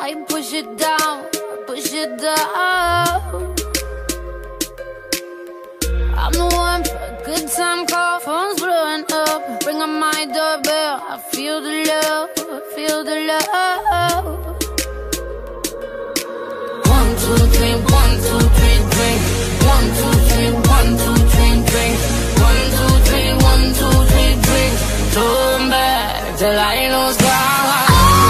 I push it down, push it down. I'm the one for a good time call, phone's blowing up. Ring on my doorbell, I feel the love, I feel the love. 1, 2, 3, 1, 2, 3, drink. 1, 2, 3, 1, 2, 3, drink. 1, 2, 3, 1, 2, 3, drink. Turn back till I lose power.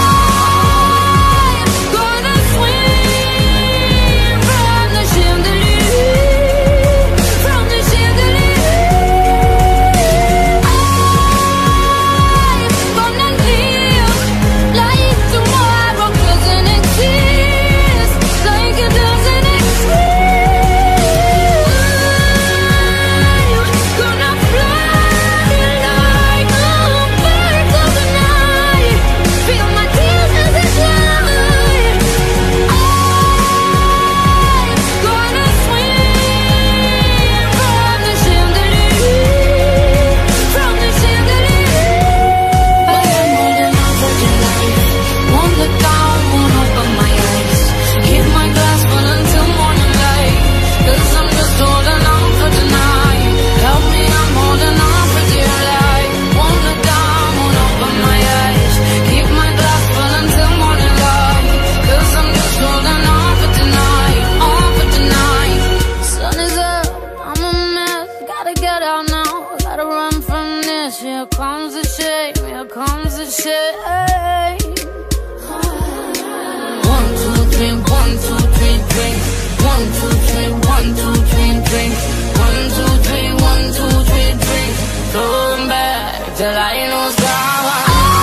Here comes the shame, here comes the shame. 1, 2, 3, 1, 2, 3, drink. 1, 2, 3, 1, 2, 3, drink. 1, 2, 3, 1, 2, 3, drink. Turn back till I lose power.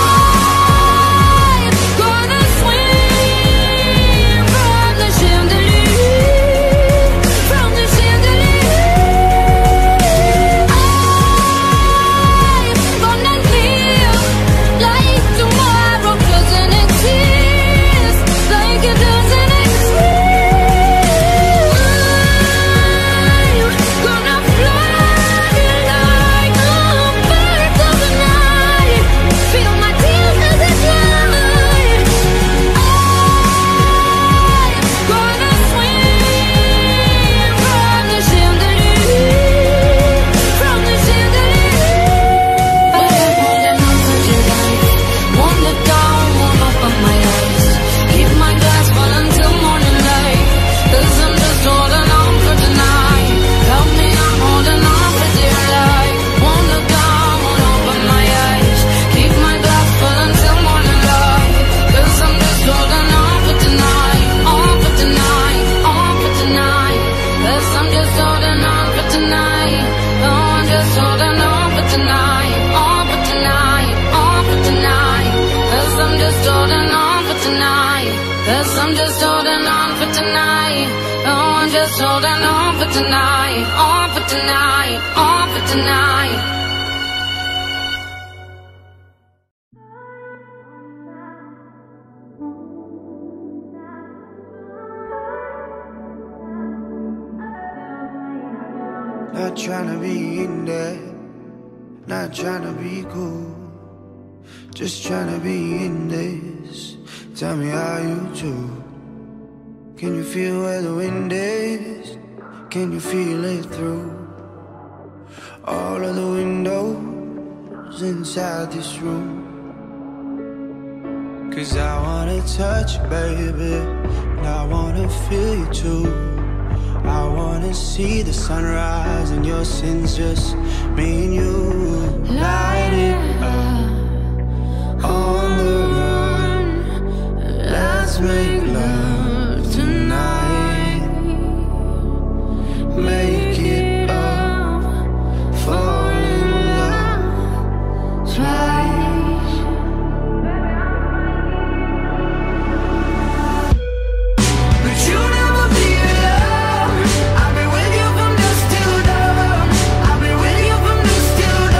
Cause I'm just holding on for tonight. Oh, I'm just holding on for tonight. On for tonight, on for tonight. Not tryna be in there, not tryna be cool, just tryna be in this. Tell me how you do. Can you feel where the wind is? Can you feel it through all of the windows inside this room? Cause I wanna touch you, baby, and I wanna feel you too. I wanna see the sunrise and your sins, just me and you. Light it up on the run. Let's make love tonight. Make it up, fall in love twice. But you never be alone. I've been with you from dusk till dawn. I've been with you from dusk till dawn.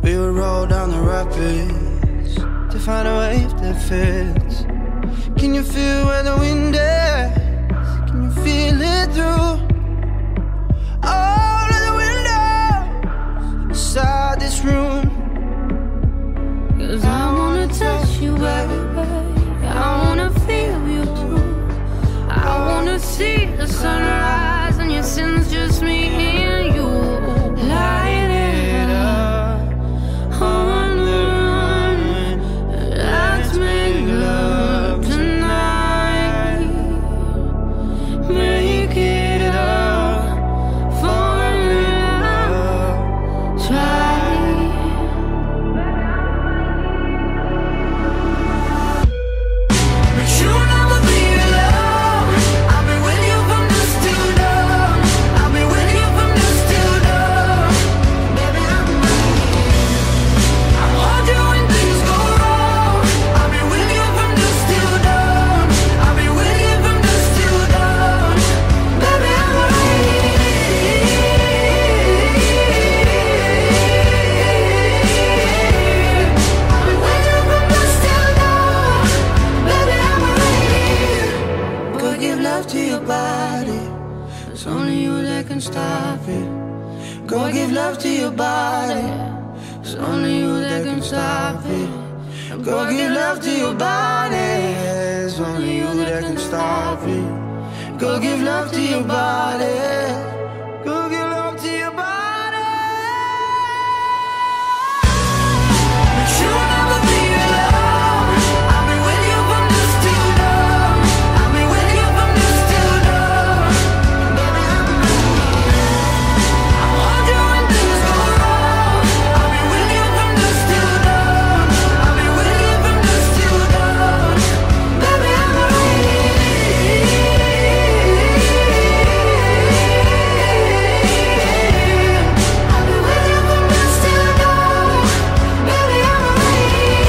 We would roll down the rapids to find a wave that fits. Can you feel where the wind is? Can you feel it through all of the windows inside this room? 'Cause I wanna touch you, baby. I wanna feel you too. I wanna see the sunrise and your sins, just me and you. Light it up on the run. Let's make love tonight. Make it up for love. Try. But you'll never be alone. I'll be with you from dusk till dawn. I'll be with you from dusk till dawn. Baby, I'm right here. I'll hold you when things go wrong. I'll be with you from dusk till dawn. I'll be with you from dusk till dawn. Baby, I'm right here. I'll be with you from dusk till dawn. Baby, I'm right here. Go give love to your body. It's only you that can stop it. Go give love to your body. It's only you that can stop it. Go give love to your body. It's only you that can stop it. Go give love to your body. Go give love to your body. But you'll never be alone. I'll be with you from dusk till dawn. I'll be with you from dusk till dawn. Baby, I'm right here. I'll hold you when things go wrong. I'll be with you from dusk till dawn. I'll be with you from dusk till dawn. Baby, I'm right here. I'll be with you from dusk till dawn. Baby, I'm right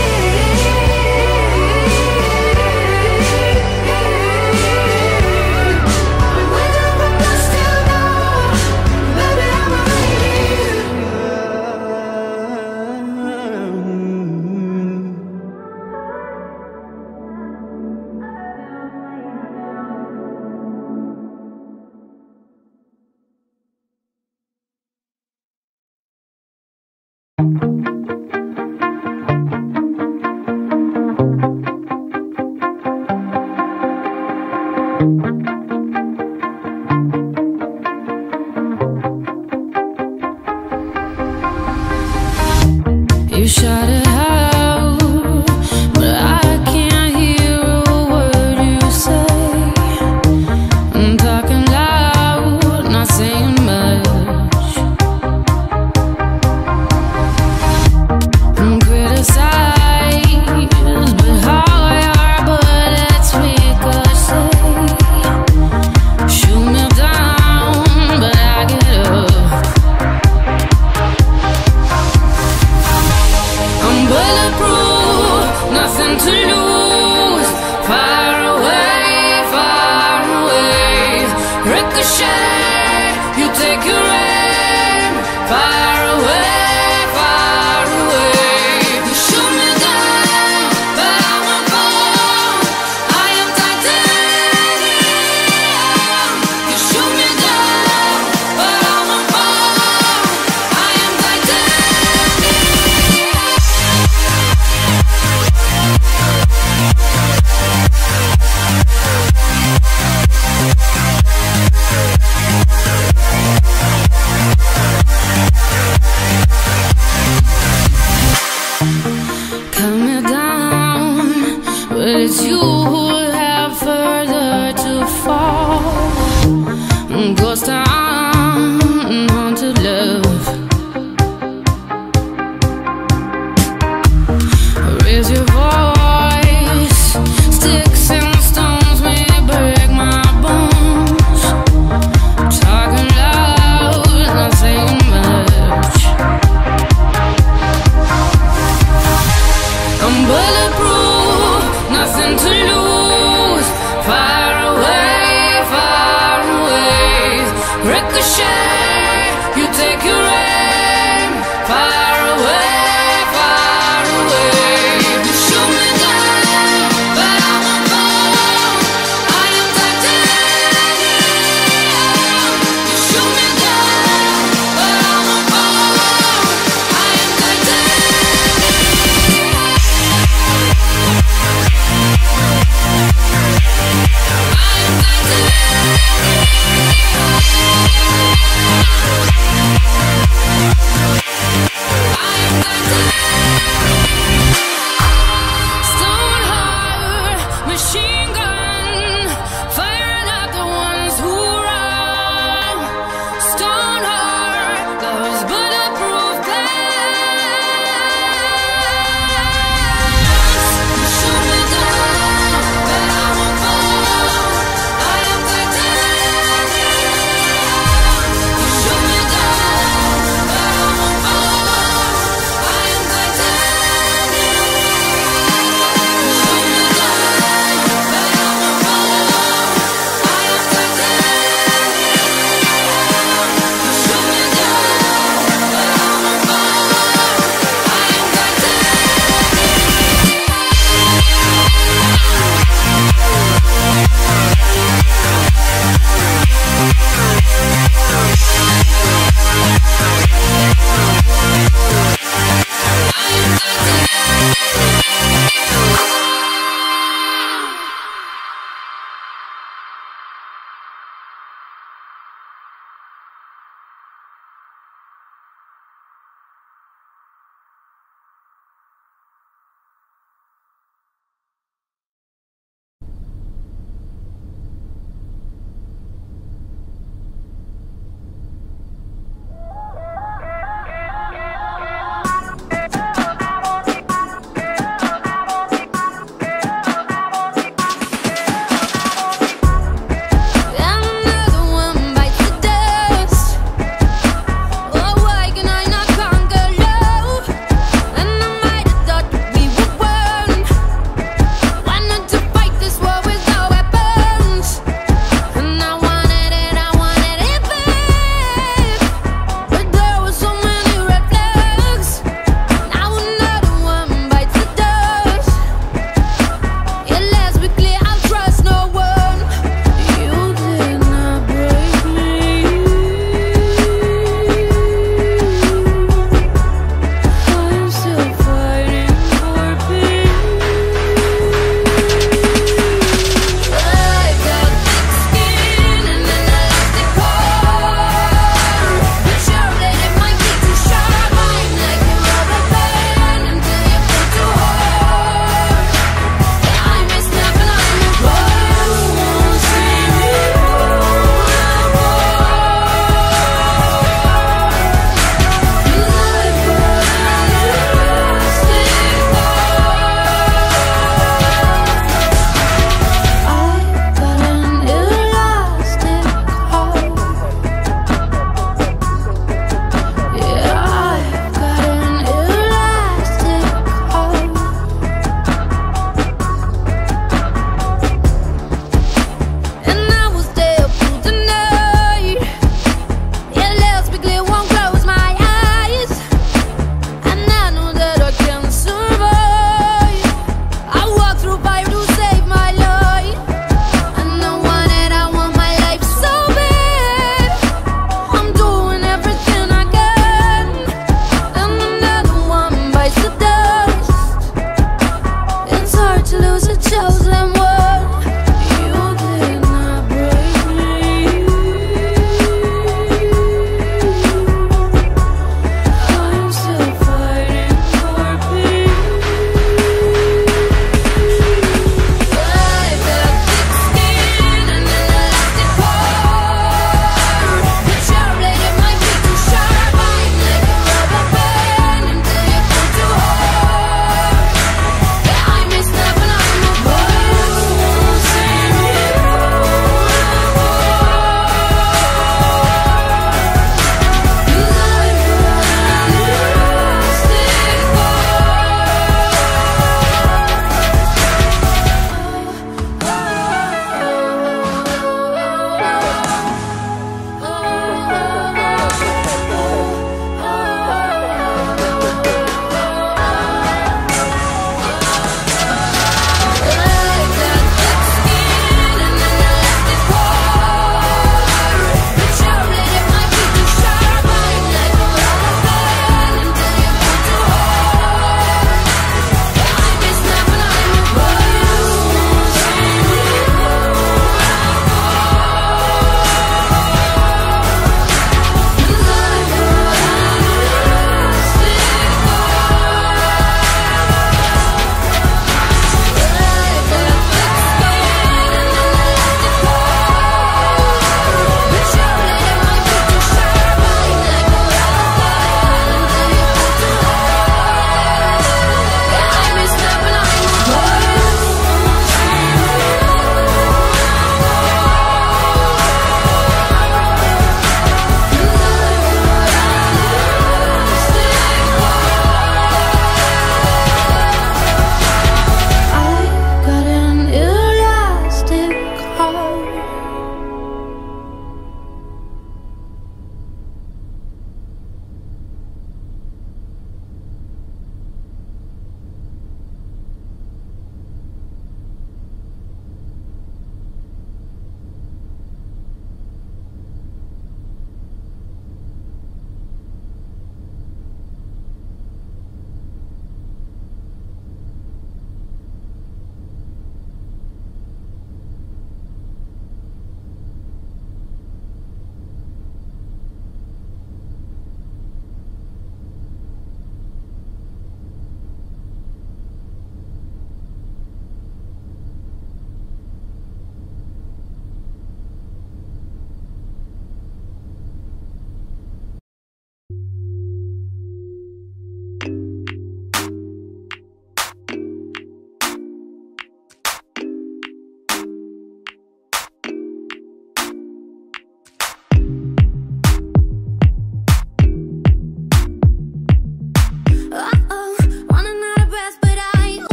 You shout it out, but I can't hear a word you say. I'm talking loud, not saying much. I'm criticized, but how your bullets ricochet. Shoot me down, but I get up. I'm bulletproof, nothing to lose. Far away, ricochet. You take your aim. Far away, you shoot me down, but I won't fall. I am titanium. You shoot me down, but I won't fall. I am titanium. Cut me down, but it's you who have further to fall. Ghost town, haunted love. Raise your voice, sticks and stones may break my bones. Talking loud, not saying much. I'm bulletproof, nothing to lose.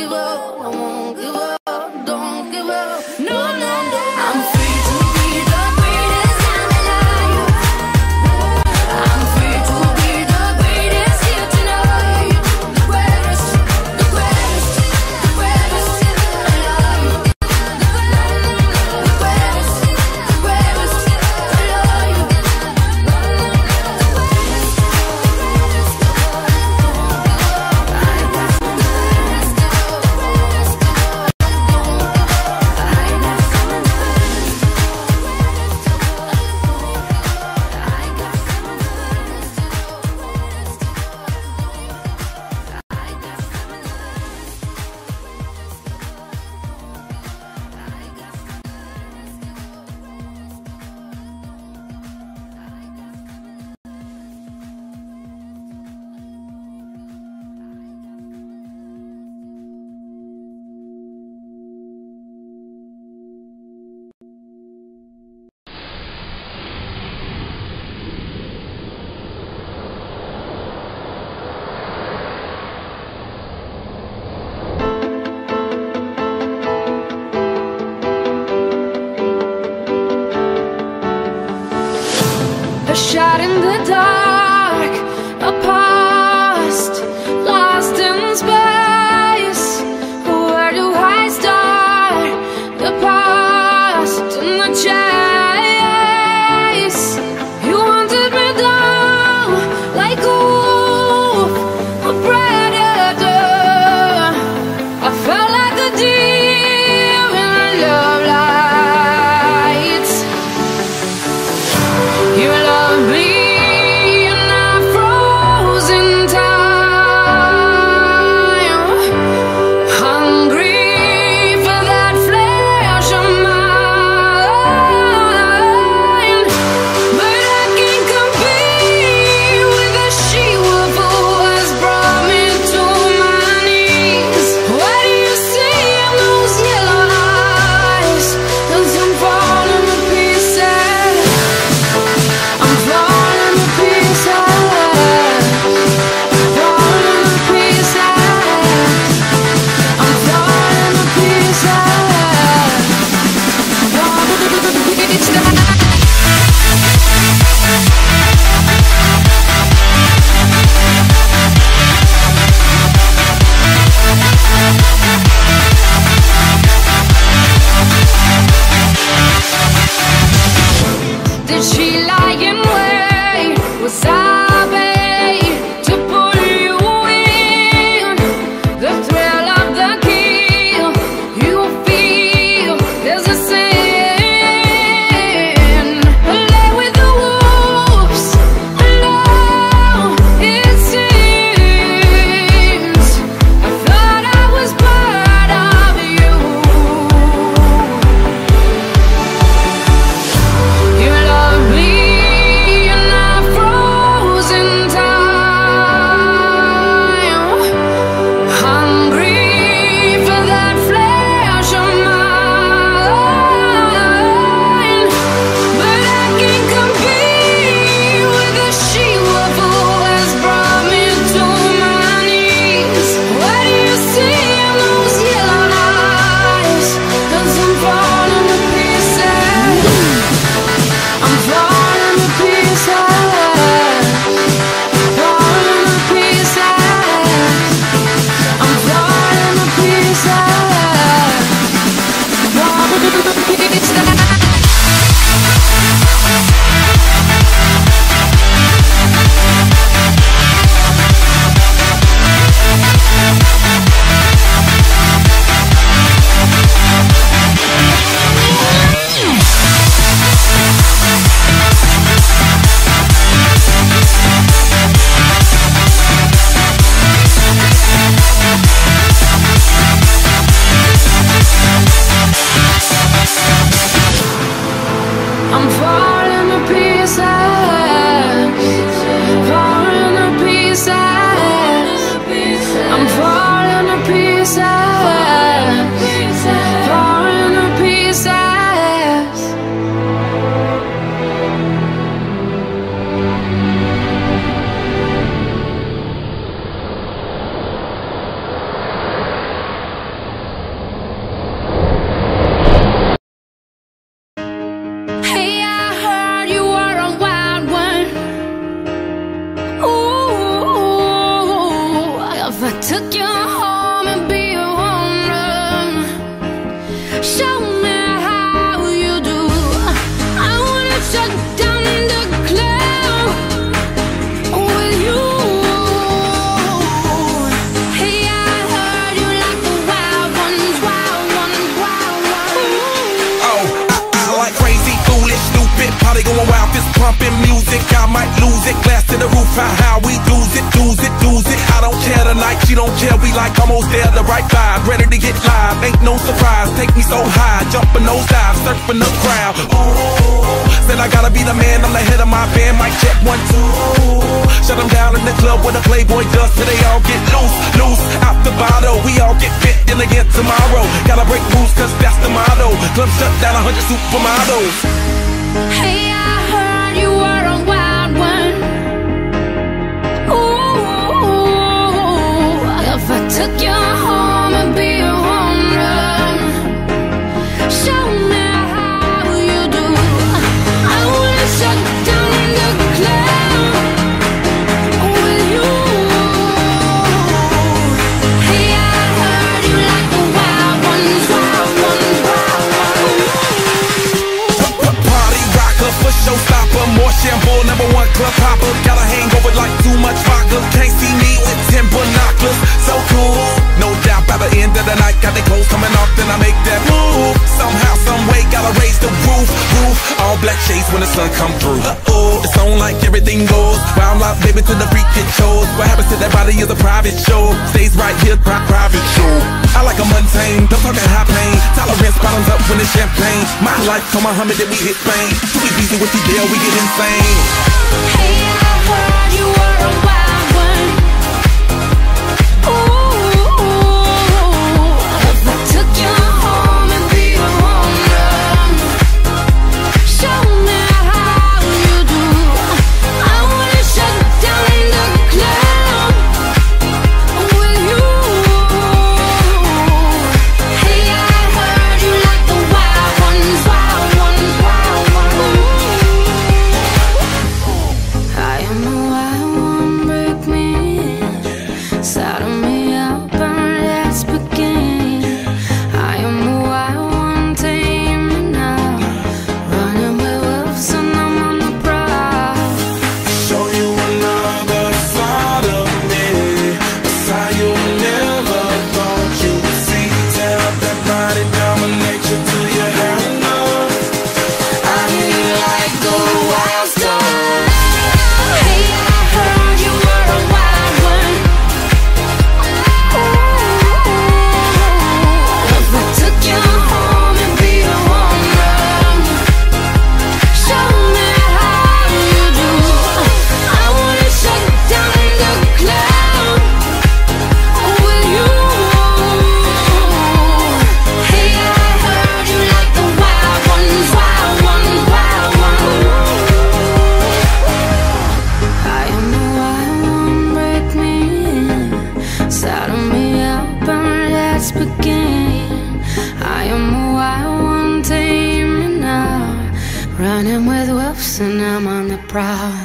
give up, I won't give up, don't give up. No, no, no. I'm free to be the greatest I'm alive. I'm free to be the greatest here tonight. The greatest, the greatest, the greatest alive. The greatest, the greatest alive. A shot in the dark, a past lost in space. Where do I start? The past and the chase. You hunted me down like a wolf, a predator. I felt like a deer in love lights. You love me and I froze in time, hungry for that flesh of mine. But I can't compete with the she-wolf who has brought me to my knees. Why do you say I'm the might lose it. Glass to the roof, how we lose it, lose it, lose it. I don't care tonight, she don't care. We like almost there, the right vibe, ready to get live. Ain't no surprise, take me so high, jumping those dives, surfing the crowd. Ooh, said I gotta be the man, I'm the head of my band. Mic check 1, 2. Shut them down in the club where the Playboy does, till they all get loose, loose. Out the bottle, we all get fit in again tomorrow. Gotta break rules, cause that's the motto. Club shut down 100 supermodels. Hey, I heard you were a wild one. Ooh, if I took you home and be a home run, show me how you do. I wanna shut down in the club with you. Hey, I heard you like the wild ones, wild ones, wild ones. Party rocker, for showstopper, more shampoo, #1 club hopper. Got a hangover like too much vodka. Can't see me with 10 binoculars. So cool, no doubt by the end of the night, got the clothes coming off, then I make that move. Somehow, some way, gotta raise the roof. All black shades when the sun come through. It's on like everything goes. Wild out, baby, to the freak it shows. What happens to that body is a private show. Stays right here, private show. I like a mundane, don't talk at high pain. Tolerance bottoms up when it's champagne. My life for Muhammad, then we hit Spain. Too easy with the deal, we get insane. Hey, I heard you were a wild one. Ooh, if I took you home and be a home run, show me how you do. I wanna shut down in the club with you. Hey, I heard you like the wild ones, wild ones, wild ones. I am the wild one, break me in, saddle me up and let's begin. I am the wild one, tame me now, running with wolves and I'm on the prowl. Show you another side of me, a side you never thought you'd see. Tear up that body, dominate you till you have enough. I need like a wild star. Hey, I heard you were a wild one. Ooh, if I took you home and be a home run, show me how you do. I wanna shut down in the club with you. Hey, I heard you like the wild ones, wild ones, wild ones. I am the wild one, break me in, saddle me up and let's begin. I am the wild one, tame me now, running with wolves and I'm on the prowl.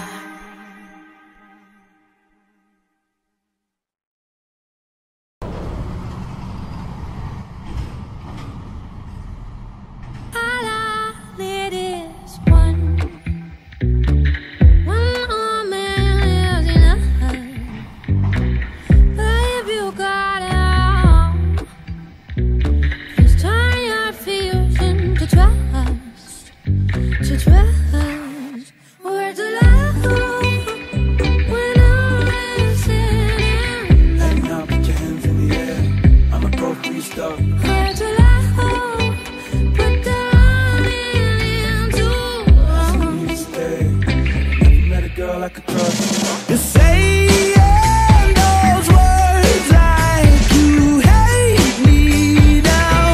All I need is one more man is enough. But if you got it all, just turn your fears into trust, to trust. Where's the love when I'm listening? Letting out, put your hands in the air. I'ma go for your stuff. Where's the love? Put the running into You stay. Never met a girl I could trust. You're saying those words like you hate me now.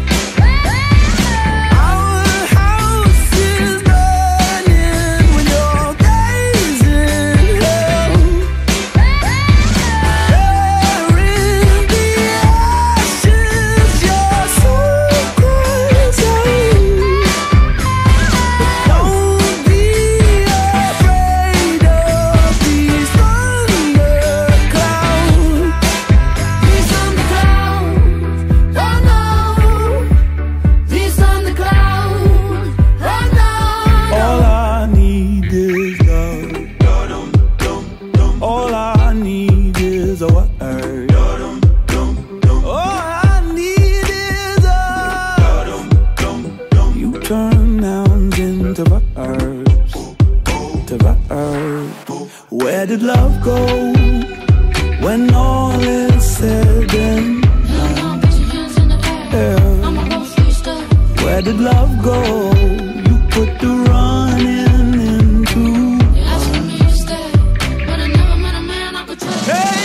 Our house is burning when you're gazing hell. There in the ashes, you're did love go? You put the running into. You asking me to stay, but I never met a man I could trust. Hey,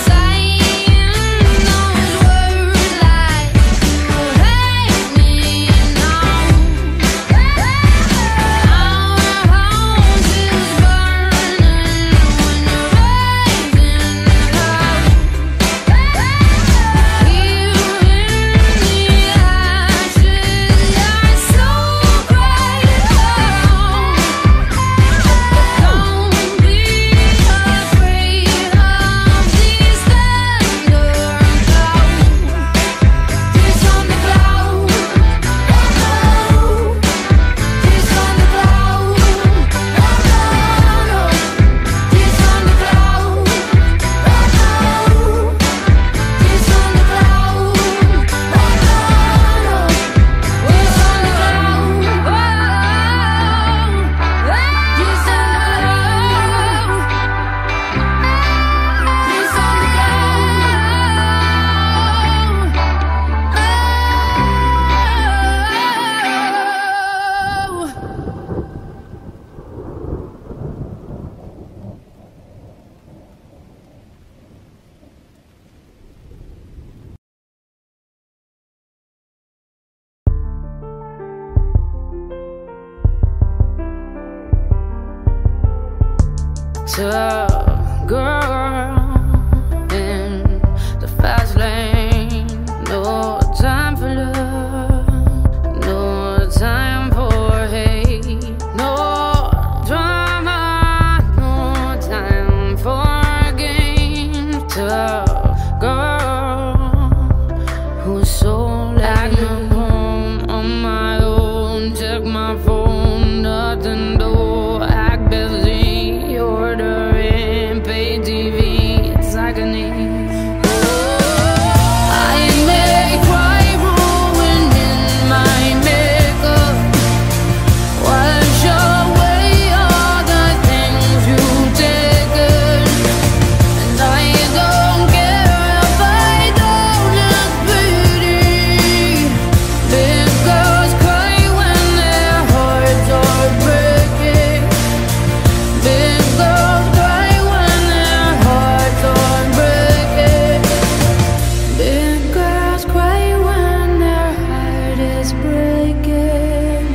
tough girl in the fast lane. No time for love, no time for hate, no drama, no time for games. Tough girl who's so like I'm home on my own. Check my phone, nothing to act busy, ordering pay TV. It's agony. I may cry ruining my makeup, wash away all the things you've taken, and I don't care if I don't look pretty. Big girls cry when their hearts are breaking. Big girls cry when their hearts are breaking. Big girls cry when their heart is breaking.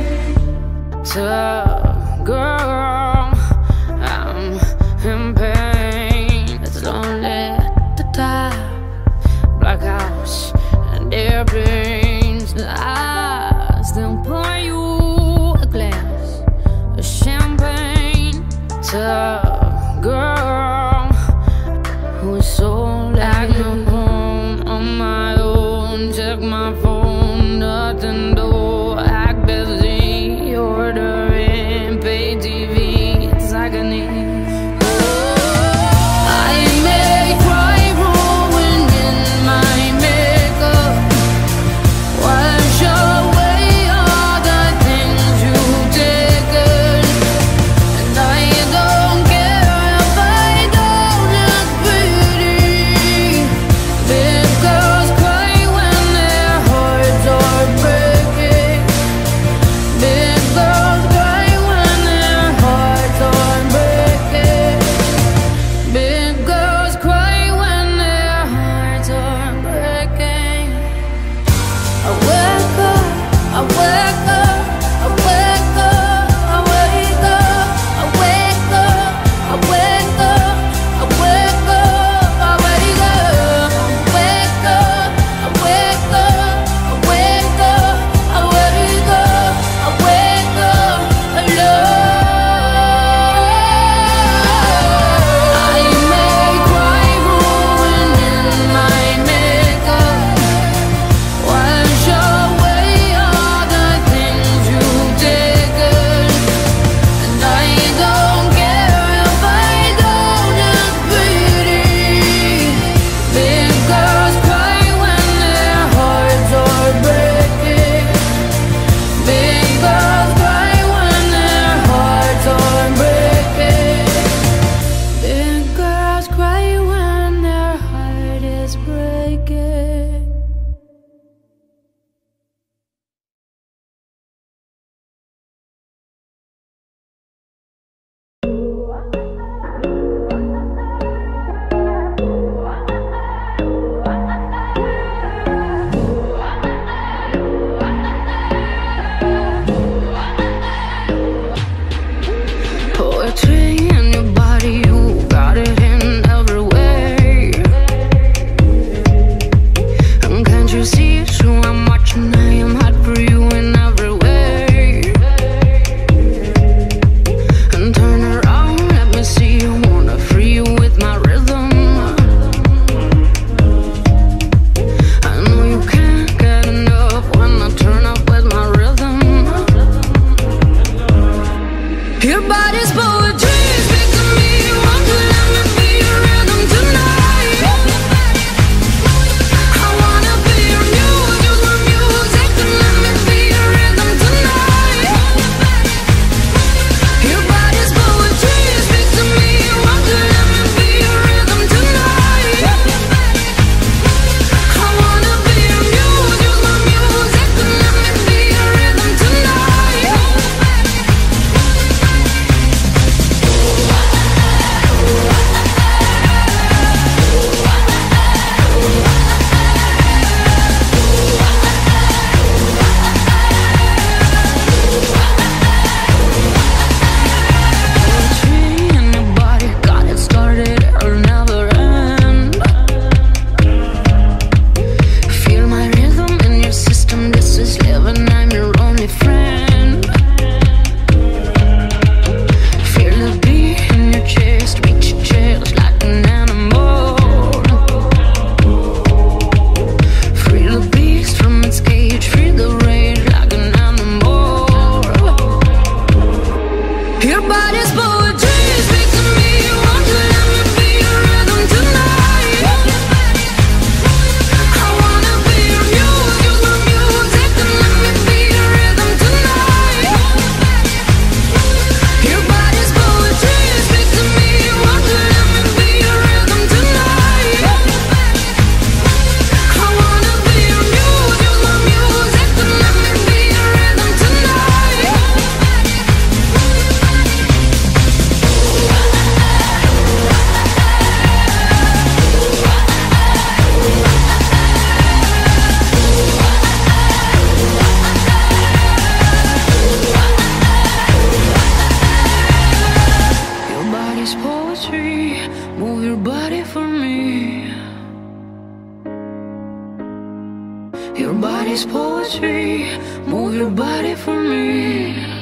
Tough girl, I'm in pain. It's lonely at the top. Black house and airplanes. I still pour you a glass of champagne. Tough girl who's so like I'm home on my own. Check my phone, nothing to act busy, ordering pay TV. It's agony. I may cry ruining my makeup, wash away all the things you've taken, and I don't care if I don't look pretty. Big girls cry when their hearts this poetry. Move your body for me.